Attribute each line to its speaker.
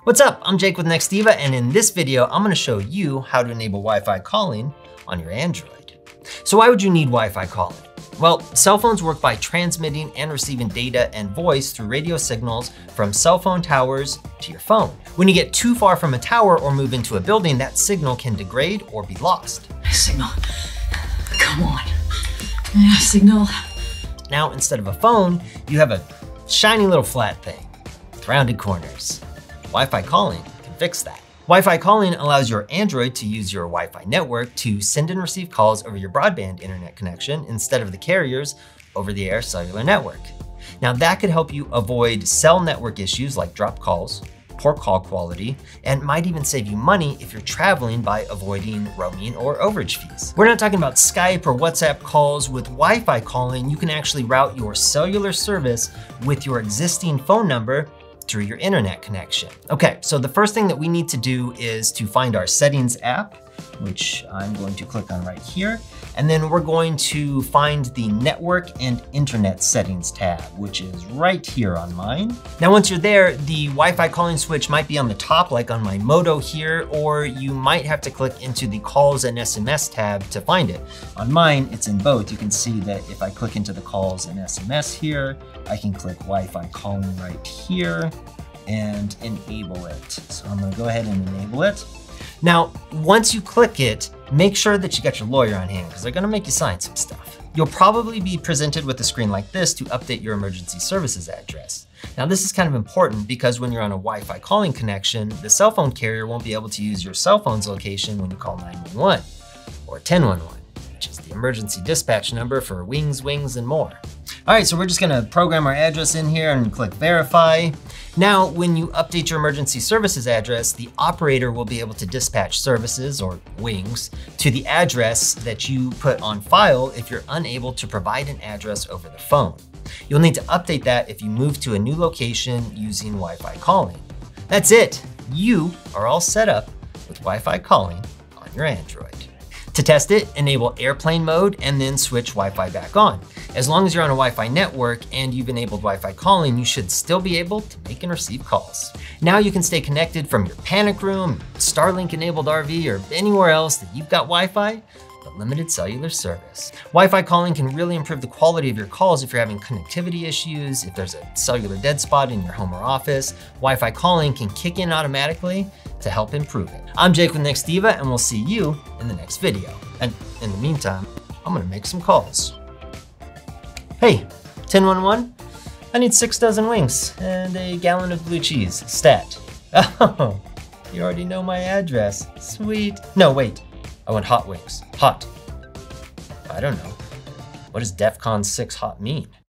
Speaker 1: What's up? I'm Jake with Nextiva, and in this video, I'm gonna show you how to enable Wi-Fi calling on your Android. So why would you need Wi-Fi calling? Well, cell phones work by transmitting and receiving data and voice through radio signals from cell phone towers to your phone. When you get too far from a tower or move into a building, that signal can degrade or be lost.
Speaker 2: Signal, come on. Yeah, signal.
Speaker 1: Now, instead of a phone, you have a shiny little flat thing with rounded corners. Wi-Fi calling can fix that. Wi-Fi calling allows your Android to use your Wi-Fi network to send and receive calls over your broadband internet connection instead of the carrier's over-the-air cellular network. Now that could help you avoid cell network issues like dropped calls, poor call quality, and might even save you money if you're traveling by avoiding roaming or overage fees. We're not talking about Skype or WhatsApp calls. With Wi-Fi calling, you can actually route your cellular service with your existing phone number through your internet connection. Okay, so the first thing that we need to do is to find our settings app, which I'm going to click on right here. And then we're going to find the network and internet settings tab, which is right here on mine. Now, once you're there, the Wi-Fi calling switch might be on the top, like on my Moto here, or you might have to click into the calls and SMS tab to find it. On mine, it's in both. You can see that if I click into the calls and SMS here, I can click Wi-Fi calling right here and enable it. So I'm gonna go ahead and enable it. Now, once you click it, make sure that you got your lawyer on hand because they're gonna make you sign some stuff. You'll probably be presented with a screen like this to update your emergency services address. Now, this is kind of important because when you're on a Wi-Fi calling connection, the cell phone carrier won't be able to use your cell phone's location when you call 911 or 1011, which is the emergency dispatch number for wings, and more. All right, so we're just gonna program our address in here and click verify. Now, when you update your emergency services address, the operator will be able to dispatch services, or wings, to the address that you put on file if you're unable to provide an address over the phone. You'll need to update that if you move to a new location using Wi-Fi calling. That's it. You are all set up with Wi-Fi calling on your Android. To test it, enable airplane mode and then switch Wi-Fi back on. As long as you're on a Wi-Fi network and you've enabled Wi-Fi calling, you should still be able to make and receive calls. Now you can stay connected from your panic room, Starlink enabled RV, or anywhere else that you've got Wi-Fi, but limited cellular service. Wi-Fi calling can really improve the quality of your calls if you're having connectivity issues, if there's a cellular dead spot in your home or office. Wi-Fi calling can kick in automatically to help improve it. I'm Jake with Nextiva, and we'll see you in the next video. And in the meantime, I'm gonna make some calls. Hey, 1011, I need 6 dozen wings and a gallon of blue cheese, stat. Oh, you already know my address, sweet. No, wait, I want hot wings, hot. I don't know, what does DEFCON 6 hot mean?